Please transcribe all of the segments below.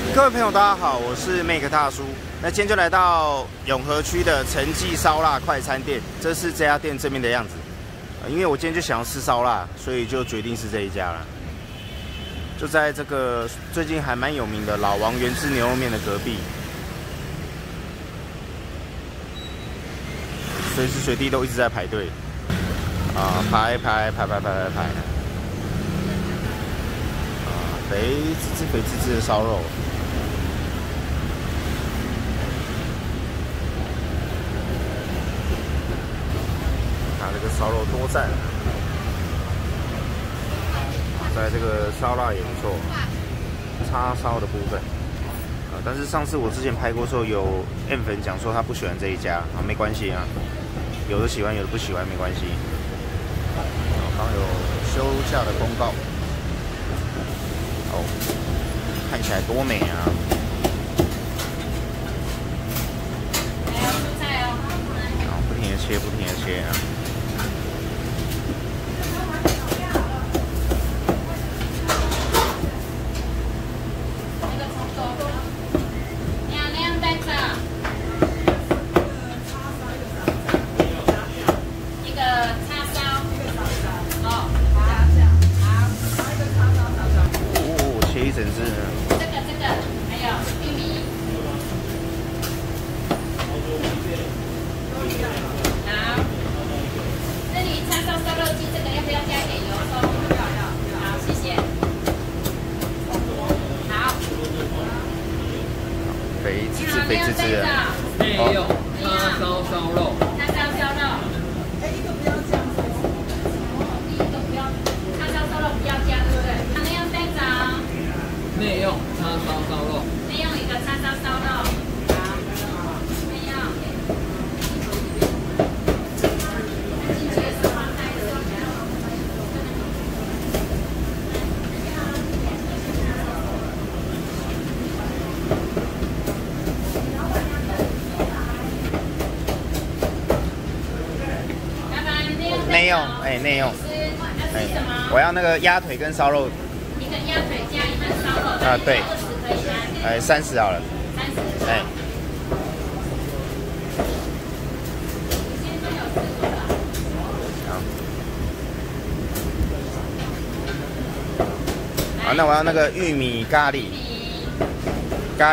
各位朋友，大家好，我是 Make 大叔。那今天就来到永和区的陈记烧腊快餐店，这是这家店正面的样子。因为我今天就想要吃烧腊，所以就决定是这一家了。就在这个最近还蛮有名的老王原汁牛肉面的隔壁，随时随地都一直在排队。排。肥滋滋的烧肉。这个烧肉多赞！在这个烧腊也不错，叉烧的部分。但是上次我之前拍过的时候，有 M 粉讲说他不喜欢这一家，没关系啊，有的喜欢，有的不喜欢，没关系。刚有休假的公告。看起来多美啊！不停的切，不停的切啊！一整只，这个，还有玉米。好，这里叉烧烧肉鸡，这个要不要加一点油葱？要。好，谢谢。好。肥滋滋的。 内用叉烧烧肉。 叉烧烧肉。 一个不要加。 第一个不要，叉烧烧肉不要加，对不对？那样店长。 内用叉烧烧肉， 内用一个叉烧烧肉，好，内用。内用，内用。我要那个鸭腿跟烧肉。一个鸭腿加一份烧肉。对。30好了。30。好，那我要那个玉米咖喱。再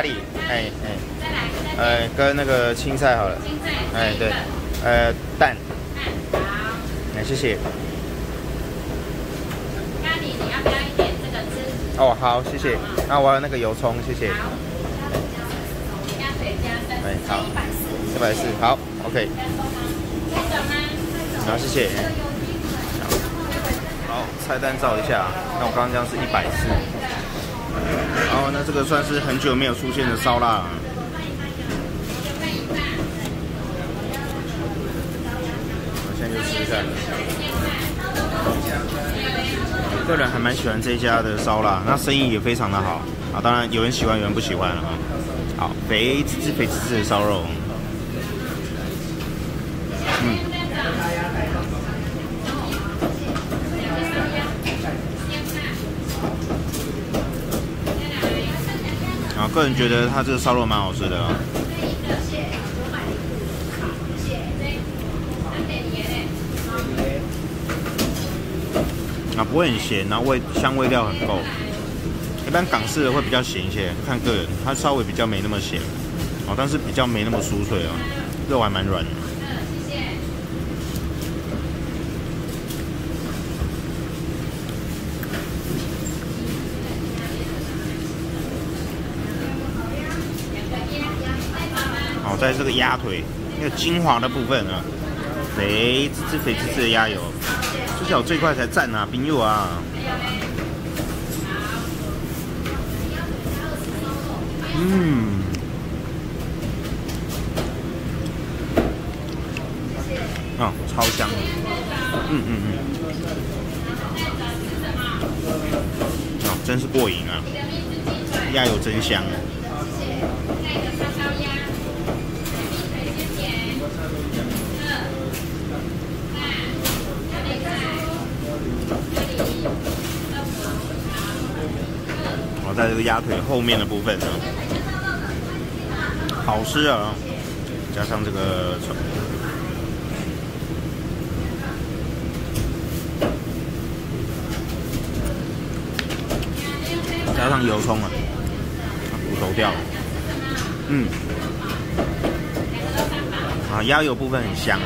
来。跟那个青菜好了。青菜。对。蛋。好。谢谢。咖喱你要不要一点这个汁？好，谢谢。那我要那个油葱，谢谢。好。鸭腿加30，好，140，好 ，OK。好，谢谢。好，菜单照一下。那我刚刚这样是140。然后呢，这个算是很久没有出现的烧腊。我现在就吃一下。个人还蛮喜欢这一家的烧腊，那生意也非常的好啊。当然有人喜欢，有人不喜欢了啊。好，肥滋滋的烧肉，个人觉得它这个烧肉蛮好吃的啊。不会很咸，然后香味料很够。一般港式的会比较咸一些，看个人，它稍微比较没那么咸，但是比较没那么酥脆肉还蛮软的。好，在这个鸭腿那个精华的部分啊，肥滋滋的鸭油。最小最快才赞啊，朋友啊！超香的，真是过瘾啊！鸭油真香啊！ 我在这个鸭腿后面的部分，好吃啊！加上这个加上油葱啊，骨头掉了。鸭油部分很香。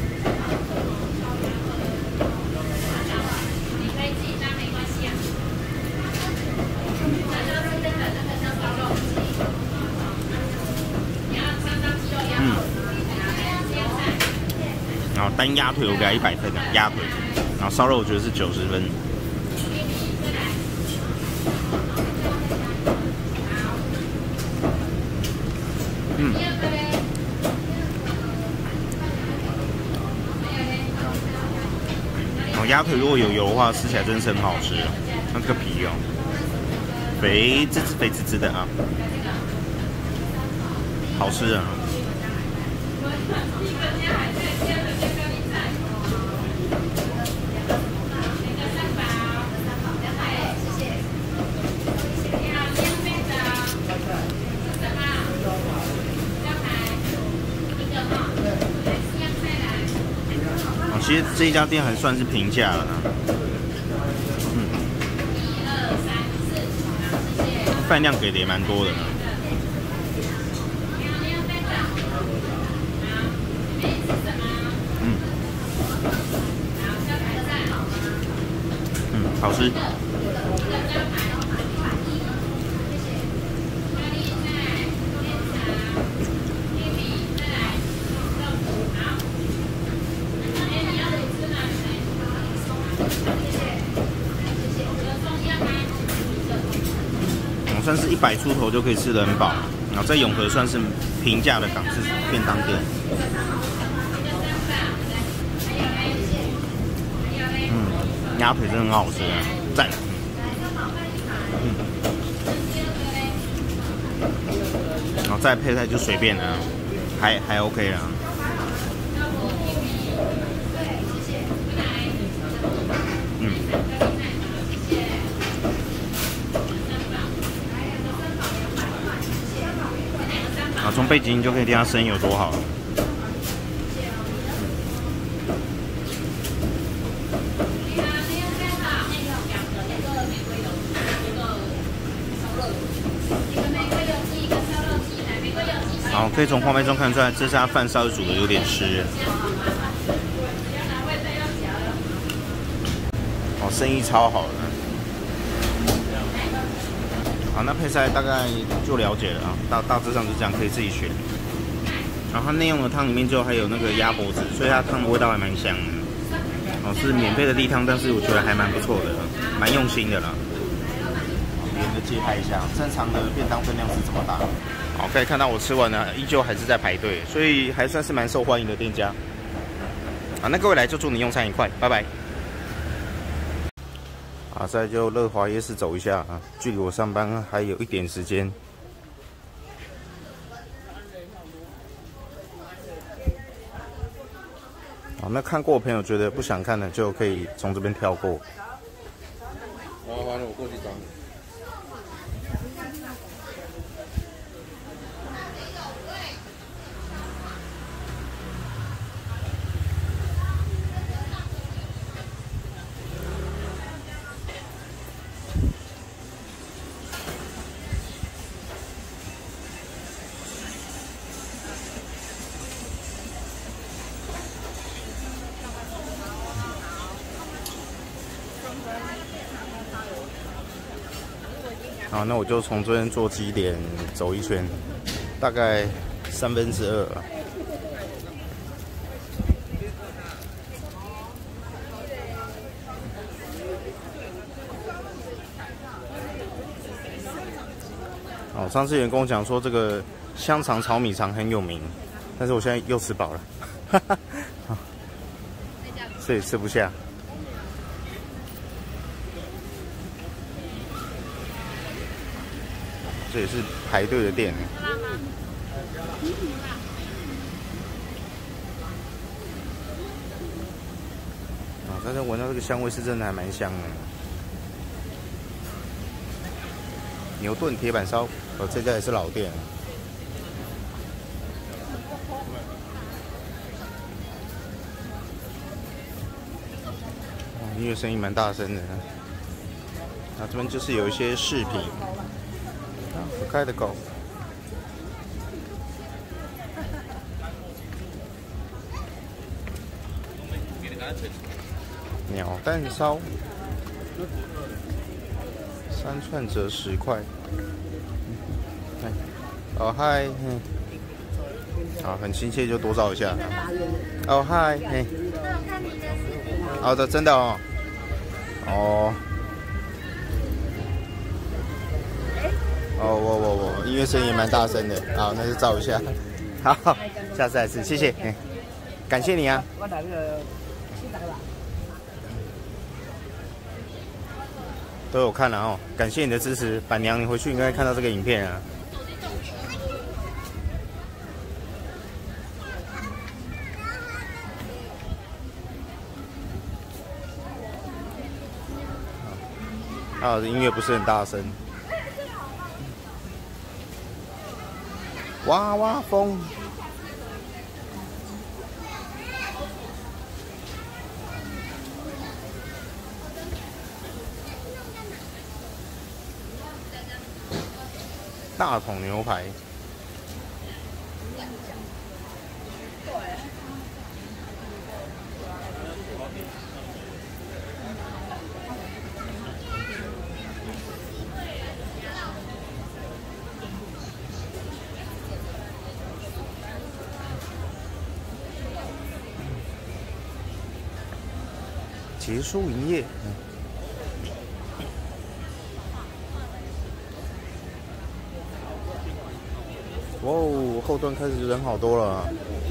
然后单鸭腿我给它100分的鸭腿，然后烧肉我觉得是90分。鸭腿如果有油的话，吃起来真是很好吃。那这个皮哦，肥滋滋的啊，好吃啊！其实这一家店还算是平价了，饭量给的也蛮多的。好吃。算是100出头就可以吃得很饱，然后在永和算是平价的港式便当店。鸭腿真的很好吃啊，赞！然后再配菜就随便了，还 OK 啦。从背景就可以听它声音有多好。好，可以从画面中看出来，这家饭稍微煮的有点湿。哦，生意超好的。好，那配菜大概就了解了啊，大致上就这样，可以自己选。然后它内用的汤里面就还有那个鸭脖子，所以它汤的味道还蛮香的。哦，是免费的例汤，但是我觉得还蛮不错的，蛮用心的啦。连着街拍一下，正常的便当分量是这么大。好，可以看到我吃完了，依旧还是在排队，所以还算是蛮受欢迎的店家。好，那各位来就祝你用餐愉快，拜拜。再就乐华夜市走一下啊，距离我上班还有一点时间。好，那看过的朋友觉得不想看的，就可以从这边跳过。 麻烦了，我过去找你。 好，那我就从这边做基点走一圈，大概2/3。哦，上次有人跟我讲说这个香肠炒米肠很有名，但是我现在又吃饱了，哈哈，所以吃不下。这也是排队的店。但是闻到这个香味是真的还蛮香的。 牛顿铁板烧，哦，这家也是老店。哦，音乐声音蛮大声的。那这边就是有一些饰品，可爱的狗。鸟蛋烧，3串折10块。哦嗨，好，很亲切，就多照一下。哦嗨，嘿，好的，真的哦，哦，我音乐声音也蛮大声的，好，那就照一下，好，下次再吃，谢谢，感谢你啊。都有看了哦，感谢你的支持，板娘，你回去应该看到这个影片啊。啊，音乐不是很大声。哇哇风。大桶牛排，结束营业。哇哦，后段开始人好多了。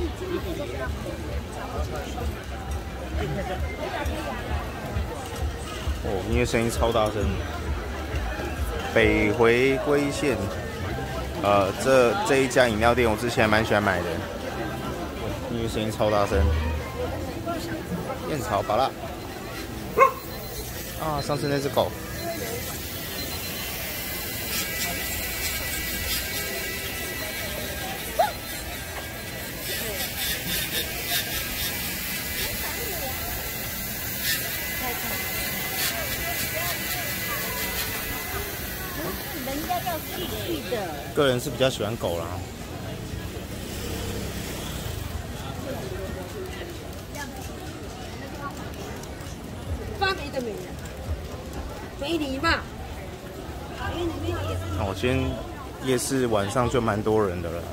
哦，音乐声音超大声。北回归线，这一家饮料店我之前还蛮喜欢买的，音乐声音超大声。燕草芭乐。啊，上次那只狗。 人家要细细的。 个人是比较喜欢狗啦。 发霉的美人，没礼貌。 我今天夜市晚上就蛮多人的了。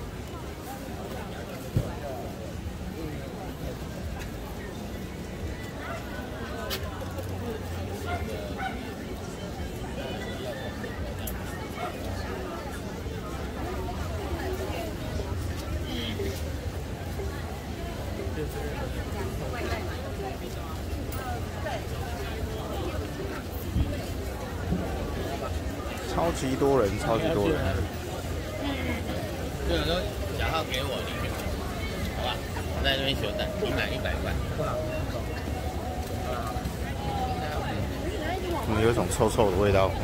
超级多人，超级多人。 对，说小号给我，好吧？我在这边休等，你买100块。 怎么有一种臭臭的味道？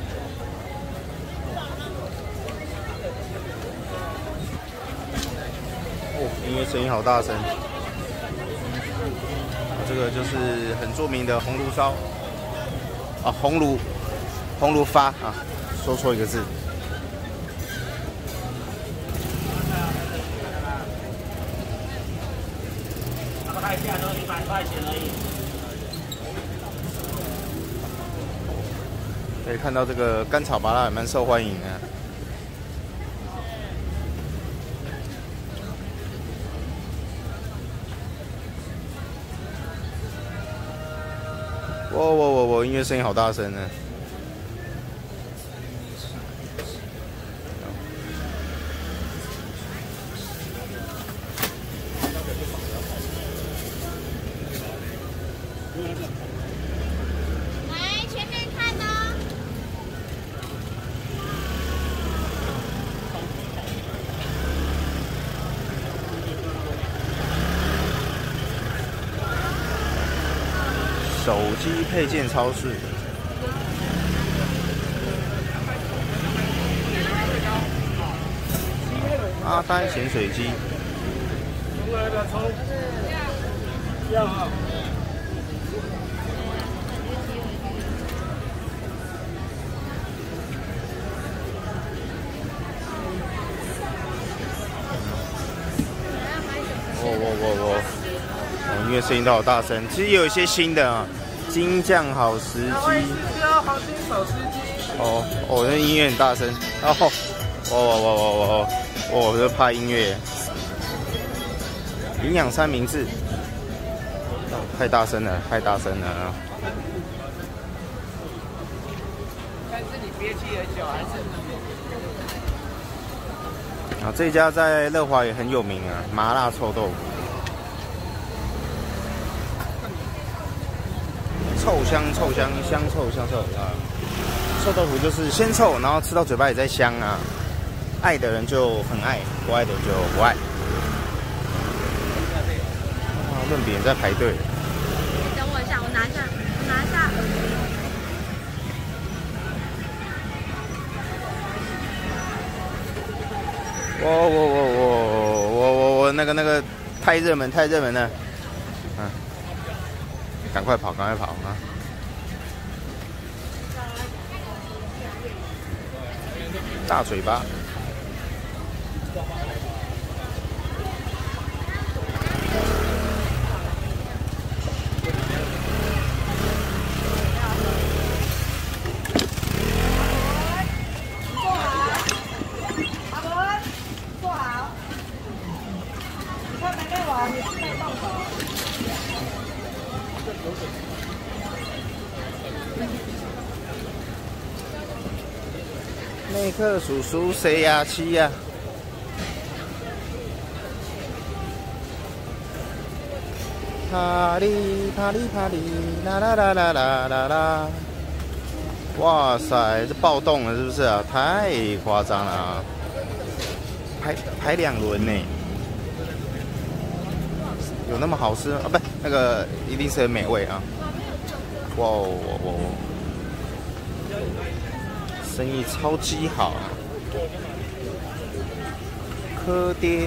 哦，音乐声音好大声。这个就是很著名的红炉烧啊，红炉发啊，说错一个字。 看一下都100块钱而已。 可以看到这个甘草芭乐也蛮受欢迎的。哇！音乐声音好大声呢。 来，前面看哦。 手机配件超市。 阿呆咸水鸡。 重来的葱，要好。 音乐声音都好大声。其实有一些新的啊，金酱好时机。 黄金手撕鸡。 哦，那音乐很大声。然后，我就怕音乐。营养三明治，太大声了，太大声了。 但是你憋气很久还是？ 啊，这家在乐华也很有名啊，麻辣臭豆腐。臭香啊！臭豆腐就是先臭，然后吃到嘴巴里再香啊。爱的人就很爱，不爱的人就不爱。啊，论别人在排队。 等我一下，我拿一下。 我那个太热门了。赶快跑啊！大嘴巴。内克叔叔谁呀？七呀？啪哩啦！哇塞，这暴动了是不是啊？太夸张了啊！排2轮呢，有那么好吃啊？不，那个一定是很美味啊！哇！生意超级好，柯爹，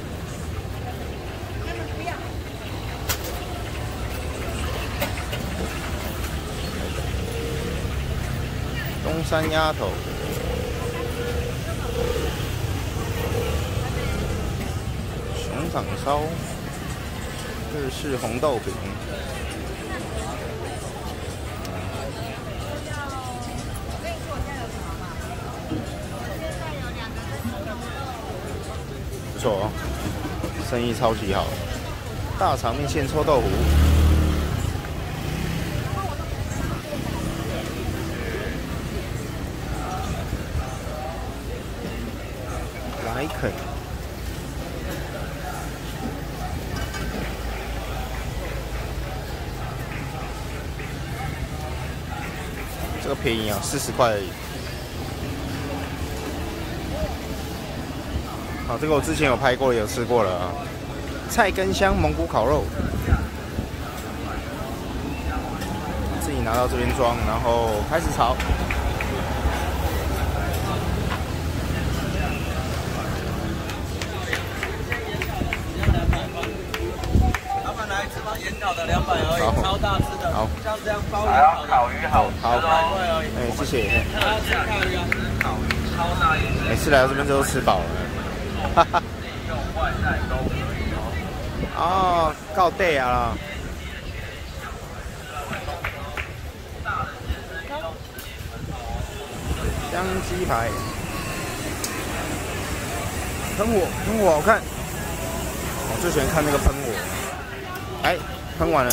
东山鸭头，熊掌烧，日式红豆饼。不错哦，生意超级好。大肠面线臭豆腐，来啃。这个便宜啊，40块而已。好，这个我之前有拍过，有吃过了啊。菜根香蒙古烤肉，自己拿到这边装，然后开始炒。 老板来吃吗？盐烤的200而已，超大只的。 好， 像这样鲍鱼烤的，烤鱼好好，谢谢。 烤鱼啊，烤鱼超大一只。 每次来到这边都吃饱了。哈哈。 用外带都可以哦。 哦，够对啊！香鸡排，喷火好看。我最喜欢看那个喷火。哎，喷完了。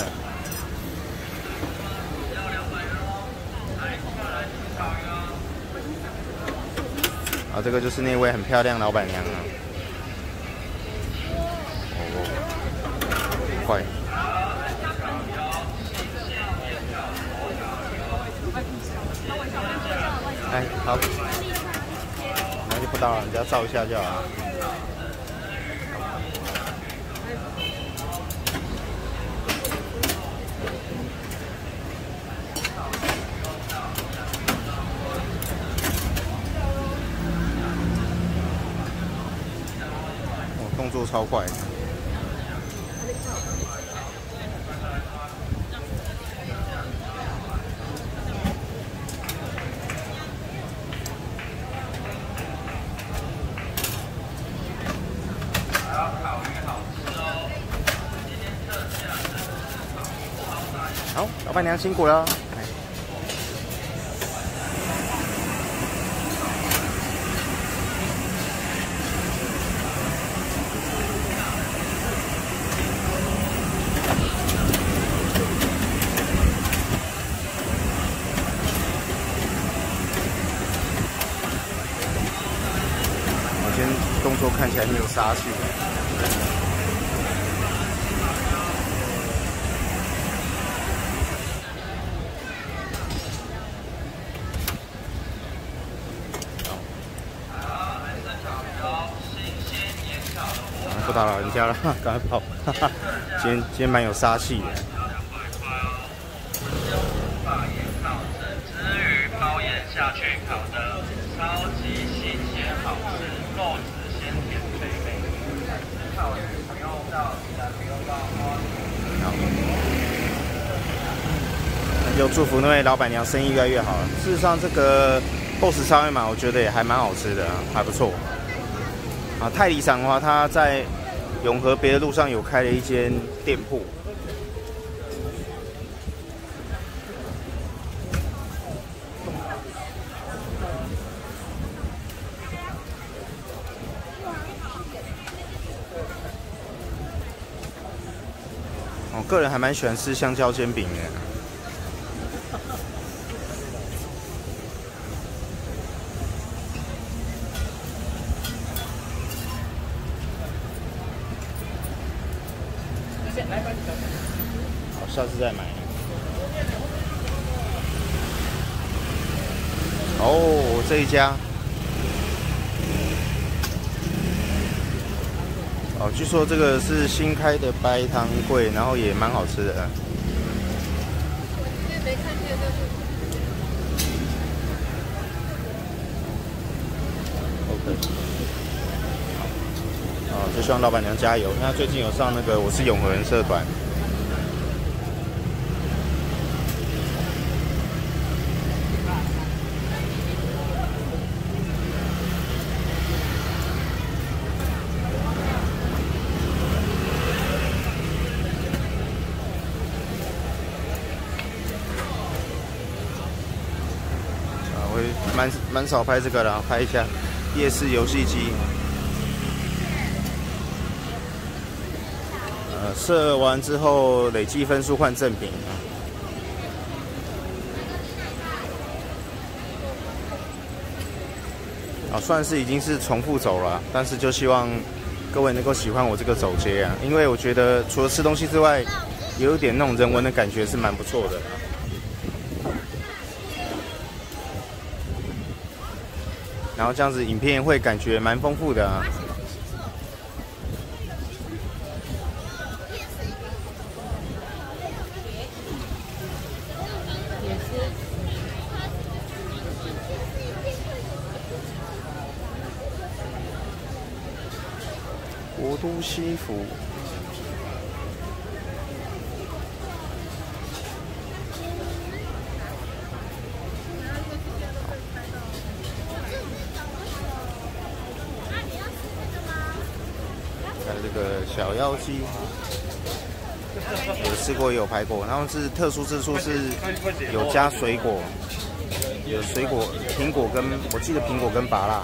啊，这个就是那位很漂亮老板娘啊。快！哎，好，那就不打扰，人家照一下就好了。 动作超快。好，老板娘辛苦了。我今天动作看起来没有杀气。不打扰人家了，赶快跑！今天蛮有杀气的。 把盐烤整只鱼抛盐下去烤的，超级新鲜好吃，肉质鲜甜肥美。吃烤鱼不用到不用到花。 就祝福那位老板娘生意越来越好。事实上，这个 BOSS 烧麦嘛，我觉得也还蛮好吃的，还不错。啊，泰迪厂的话，它在永和别的路上有开了一间店铺。我个人还蛮喜欢吃香蕉煎饼的。好，下次再买。哦，这一家。哦，据说这个是新开的白糖粿，然后也蛮好吃的。OK。好，就希望老板娘加油。那最近有上那个我是永和人社团。蛮少拍这个的，拍一下夜市游戏机。射完之后累积分数换赠品。算是已经是重复走了，但是就希望各位能够喜欢我这个走街啊，因为我觉得除了吃东西之外，有一点那种人文的感觉是蛮不错的。然后这样子影片会感觉蛮丰富的啊。国都西服。还有这个小妖姬，有吃过也有拍过，然后是特殊之处是有加水果，有水果苹果跟我记得苹果跟芭乐。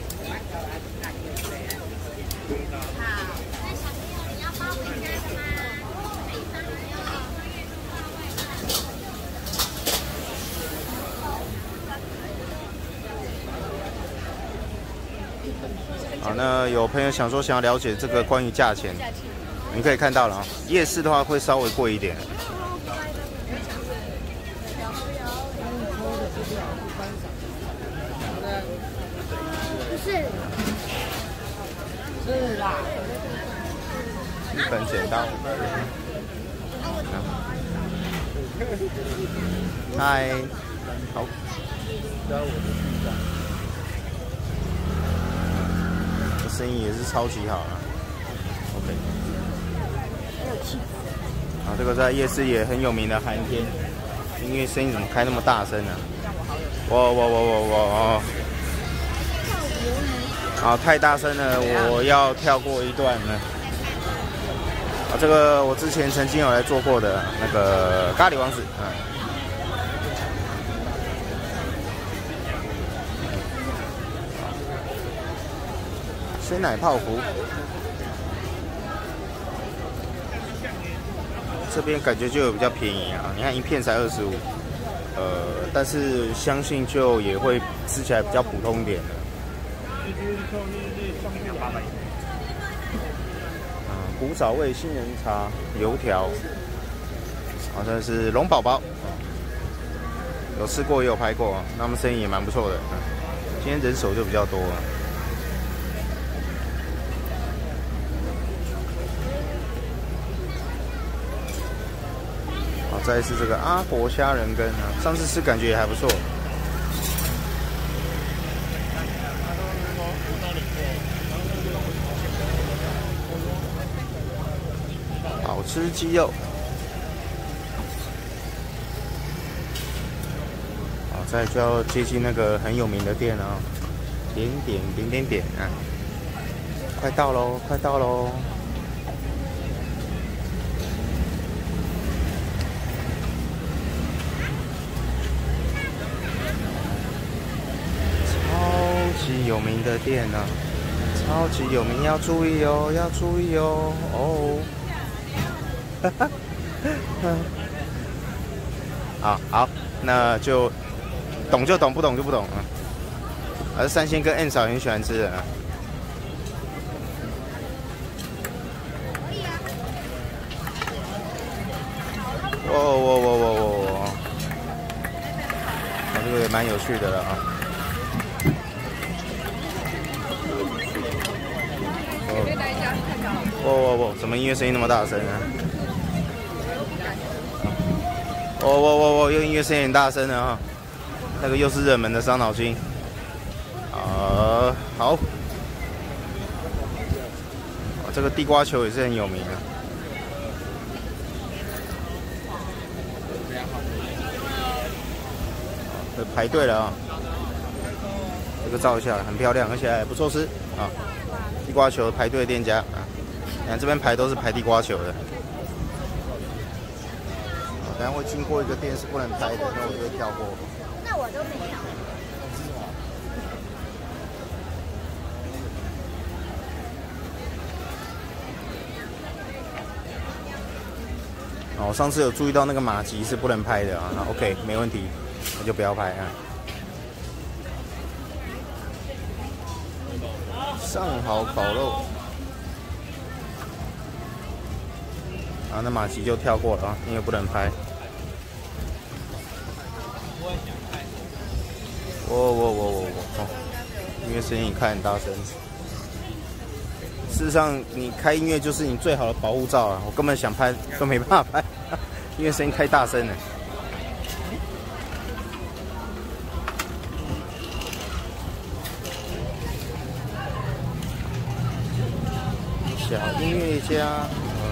好，那有朋友想要了解这个关于价钱，你可以看到了啊。夜市的话会稍微贵一点。 不是，是啦。 日本剪刀。嗨，好。生意也是超级好啊。 OK。啊，这个在夜市也很有名的寒天，音乐声音怎么开那么大声呢？哇！啊，太大声了，我要跳过一段了。啊，这个我之前曾经有来做过的那个咖喱王子啊。鲜奶泡芙，这边感觉就有比较便宜啊，你看一片才25，但是相信就也会吃起来比较普通一点的。古早味杏仁茶、油条，好像是龙宝宝，有吃过也有拍过，那么生意也蛮不错的。今天人手就比较多。好，再是这个阿婆虾仁羹啊，上次吃感觉也还不错。好吃鸡肉，好，再就要接近那个很有名的店啊，点啊，快到喽，快到喽！超级有名的店啊，超级有名，要注意哦，要注意哦，哦。好，那就懂就懂，不懂就不懂啊。而三鲜跟 N 嫂很喜欢吃的啊。哇！这个也蛮有趣的了啊。哇！怎么音乐声音那么大声啊？又音乐声音很大声了啊！那个又是热门的伤脑筋。好。这个地瓜球也是很有名的。排队了啊！这个照一下，很漂亮，而且还不错吃啊！地瓜球排队的店家啊，你看这边排都是排地瓜球的。等下会经过一个店是不能拍的，那我就会跳过。 那我都没有。 我上次有注意到那个马吉是不能拍的啊，那 OK 没问题，那就不要拍啊。上好烤肉。啊，那马吉就跳过了啊，因为不能拍。音乐声音你开很大声。事实上，你开音乐就是你最好的保护罩啊！我根本想拍都没办法拍，因为声音太大声了。小音乐家。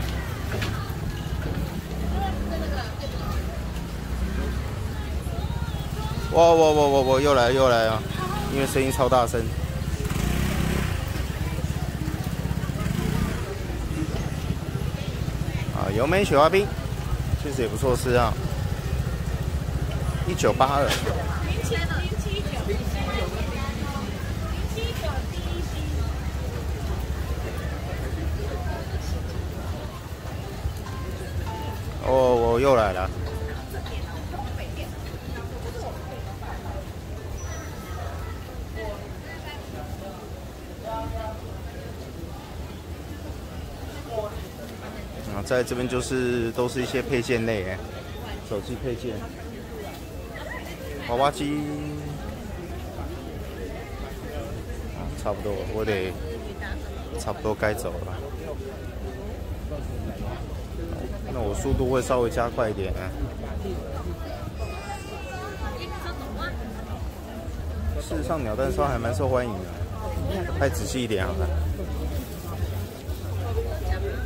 哇！又来啊！因为声音超大声。啊，油梅雪花冰，确实也不错吃啊。1982。哦，又来了。在这边就是都是一些配件类，手机配件，娃娃机，差不多，我得差不多该走了。那我速度会稍微加快一点。事实上，鸟蛋烧还蛮受欢迎的，拍仔细一点好了。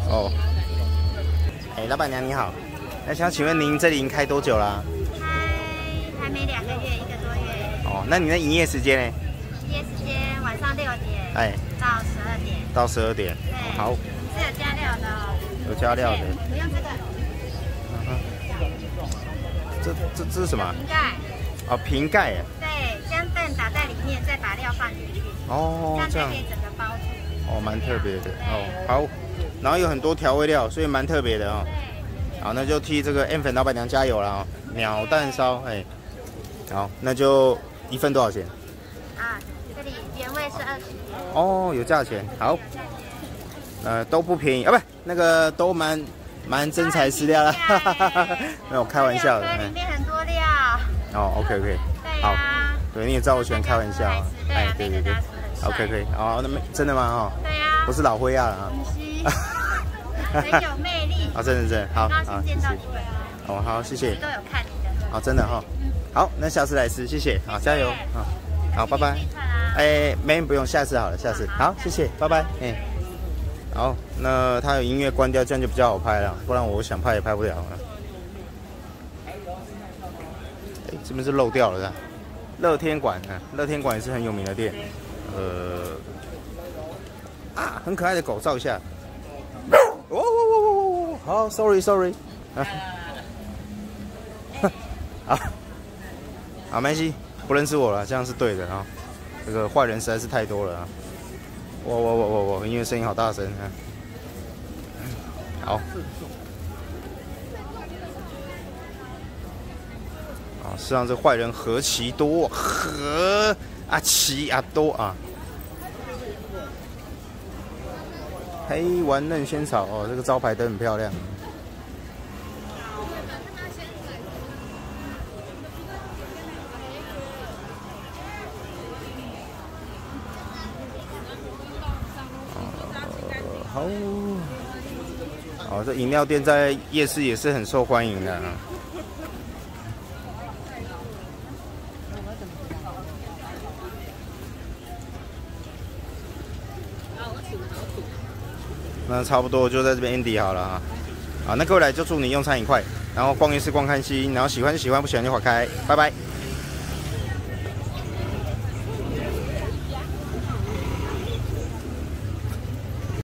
哦。哎，老板娘你好，那想请问您这里开多久啦？ 还没2个月，1个多月。 哦，那你的营业时间呢？ 营业时间晚上6点， 哎， 到12点。 到12点。 对， 好。 是有加料的哦。 有加料的。 不用这个。 这是什么？ 瓶盖。 哦，瓶盖哎。 对，将蛋打在里面，再把料放进去。 哦，这样。 可以整个包住。 哦，蛮特别的。哦，好。然后有很多调味料，所以蛮特别的哦。好，那就替这个 M 粉老板娘加油了啊！鸟蛋烧，哎，好，那就1份多少钱？ 啊，这里原味是20。 哦，有价钱，好。都不便宜啊，不，那个都蛮真材实料的，哈哈哈哈，没有开玩笑的。 里面很多料。 哦 ，OK， 好，对，你也知道我喜欢开玩笑啊，哎，对，OK， 可以，哦，那真的吗？哦， 对呀， 不是老灰啊了啊， 很有魅力。 啊，真的，好， 好，谢谢。 哦，好，谢谢。 都有看你的。 好，真的哈，好，那下次来吃，谢谢，好，加油，好，拜拜。哎，没不用，下次好了，下次，好，谢谢，拜拜，哎。好，那它有音乐关掉，这样就比较好拍了，不然我想拍也拍不了了。哎，这边是漏掉了的。乐天馆啊，乐天馆也是很有名的店。很可爱的狗，照一下。哦，好 ，sorry， 啊，好，没关系，不认识我了，这样是对的啊。这个坏人实在是太多了啊。我，音乐声音好大声啊！好，事实上这坏人何其多，多啊！黑丸嫩仙草哦，这个招牌灯很漂亮。好，这饮料店在夜市也是很受欢迎的啊。那差不多就在这边 ending 好了啊。好，那各位来就祝你用餐愉快，然后逛夜市逛看心，然后喜欢就喜欢，不喜欢就划开，拜拜。